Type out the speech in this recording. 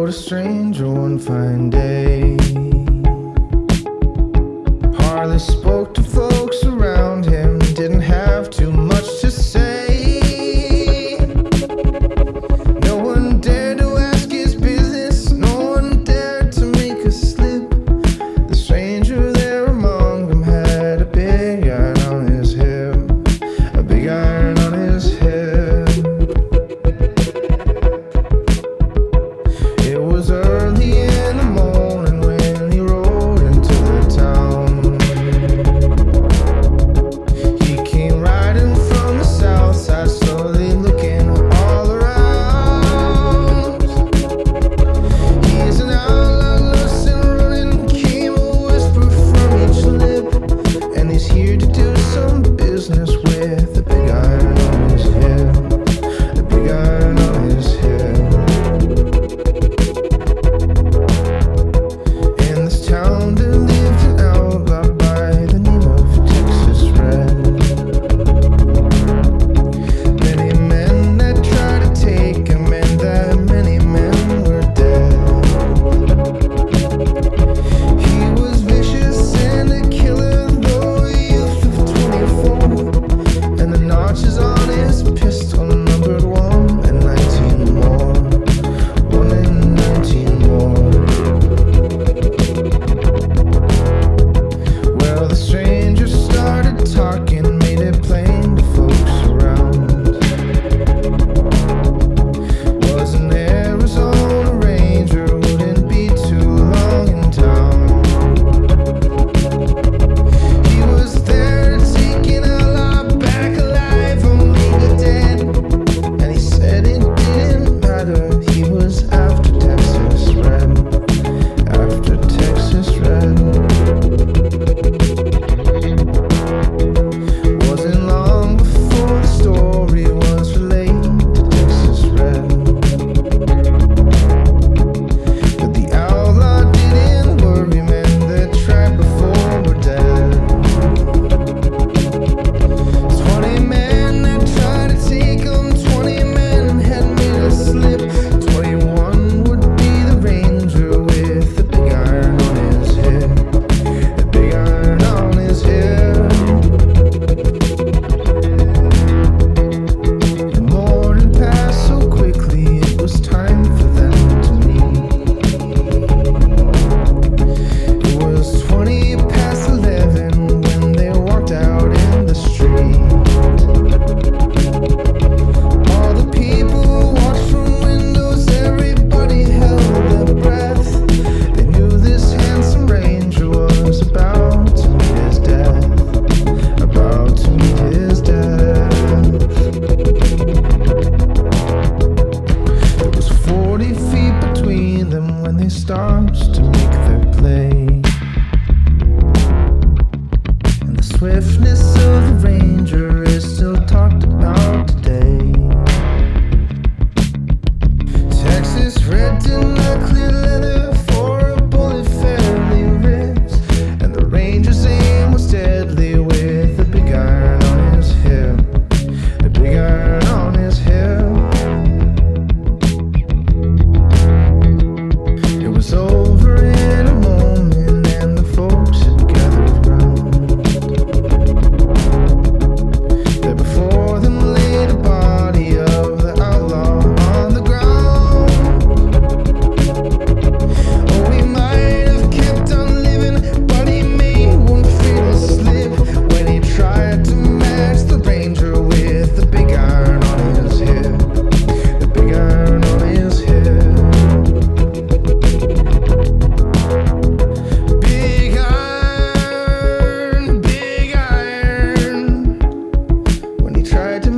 wrote a stranger one fine day. Hardly spoke to folks around him, didn't have too much to say. No one dared to ask his business, no one dared to make a slip. The stranger there among them had a big iron on his hip, a big iron on his hip. It was early in the morning when he rode into the town. He came riding from the south side, slowly looking all around. He's an outlaw, loose and running, came a whisper from each lip, and he's here to do some business with a big iron on his hip, a big iron on his hip. In this town there lived an outlaw by the name of Texas Red. Many men that tried to take him, and that many men were dead. He was vicious and a killer, though a youth of 24, and the notches on his pistol numbered 1 and 19 more, 1 and 19 more. Well, the stranger started talking, made it plain to folks around. Was an Arizona Ranger, wouldn't be too long in town. He was there to take an outlaw back alive, only the dead. And he said it didn't matter, he was after Texas Red, after Texas Red. Wasn't long before the story was relayed to Texas Red, but the outlaw didn't worry, men that tried before were dead. 20 men that tried to take him, 20 men had made a slip. 21 would be the Ranger with the big iron on his hip, the big iron on his hip. The morning passed so quickly, it was time for them to meet. It was 20 past 11 when they walked out in the street. All the people watched from windows, everybody held their breath. They knew this handsome Ranger was about to meet his death, about to meet his death. There was 40 feet between them when they started to make their play, and the swiftness of the Ranger is still talked about today. Texas Red did not clear leather for a bullet fairly ripped, and the Ranger's aim was deadly with a big iron on his hip, a big iron on his hip. It was over in a moment, and the folks had gathered round. There before them lay the body of the outlaw on the ground. Oh, he might have kept on living, but he made one fatal slip when he tried to match the Ranger with the big iron on his hip, the big iron on his hip. Big iron, when he tried to